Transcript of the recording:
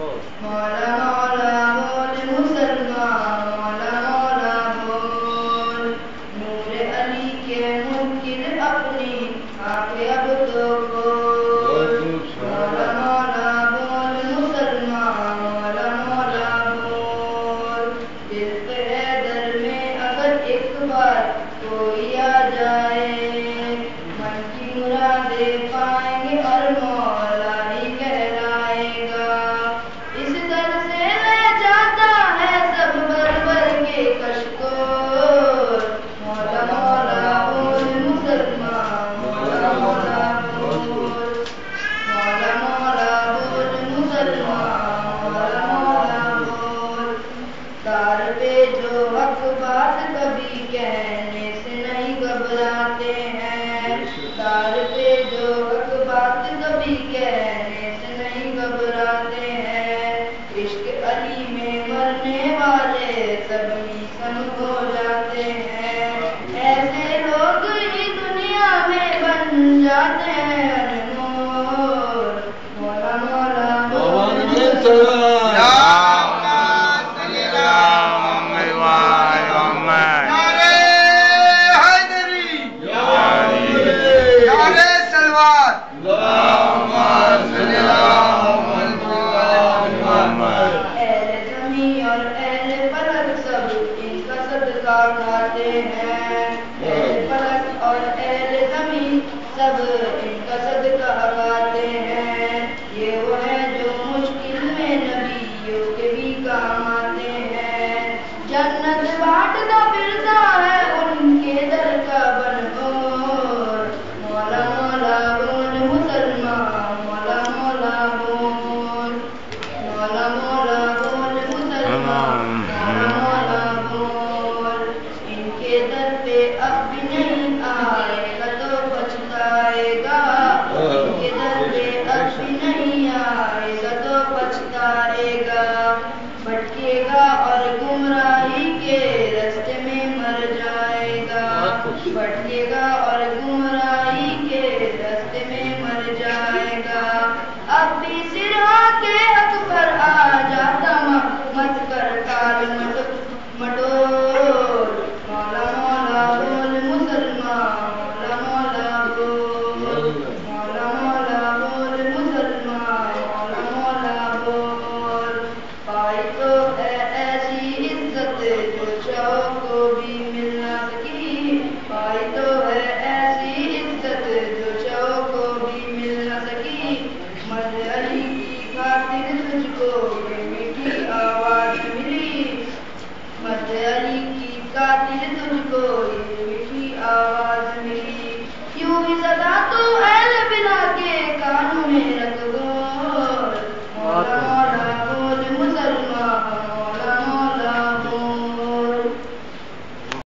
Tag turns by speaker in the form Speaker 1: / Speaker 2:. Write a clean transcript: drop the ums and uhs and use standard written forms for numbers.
Speaker 1: مولا مولا بول مسلمان، مولا مولا بول، نور علی کے منکر اپنی آنکھیں اب تو کھول، مولا مولا بول مسلمان، مولا مولا بول، دل پہ حیدر میں اگر ایک بار کوئی آ جائے، من کی مرادیں پائیں گے اور مولا ہی کہلائے گا، اس در سے لے جاتا ہے سب بھر بھر کے کشکول، مولا مولا بول مسلمان، مولا مولا بول، مولا مولا بول مسلمان، مولا مولا بول، دار پہ جو حق بات کبھی کہنے سے نہیں گھبراتے ہیں، دار پہ جو حق بات کبھی کہنے سے نہیں گھبراتے ہیں، عشق علی میں مرنے والے سبھی سم ہو جاتے ہیں، ایسے لوگ ہی دنیا میں بن جاتے ہیں انمول، مولا مولا بول کھاتے ہیں، اہل فلک اور اہل زمین سب ان کا صدقہ کھاتے ہیں، یہ وہ ہیں جو مشکل میں نبیوں کے بھی کام آتے ہیں، جنت بانٹتا پھرتا ہے ان کے در کا بنور، مولا مولا بول مسلمان، مولا مولا بول، مولا مولا بول مسلمان، مولا مولا بول، ان کے در پہ اب بھی نہیں آئے گا تو پچھتائے گا، ان کے در پہ اب بھی نہیں آئے گا تو پچھتائے گا، بھٹکے گا اور گمراہی کے راستے میں مر جائے گا، بھٹکے گا اور گمراہی کے راستے میں مر جائے گا، اب بھی سرا کے حق پر آ جاتا مت کر ٹال مٹول، مولا مولا بول مسلمان، مولا مولا بول، مولا مولا بول مسلمان، مولا مولا بول، پائی تو ہے ایسی عزت جو چاہو کو بھی مل نہ سکی، پائی تو ہے ایسی عزت جو چاہو کو بھی مل نہ سکی، مد علی کی خاطر تجھ کو یہ میٹھی آواز ملی، مد علی کی خاطر تجھ کو یہ میٹھی آواز ملی، یوں ہی صدا تو ہے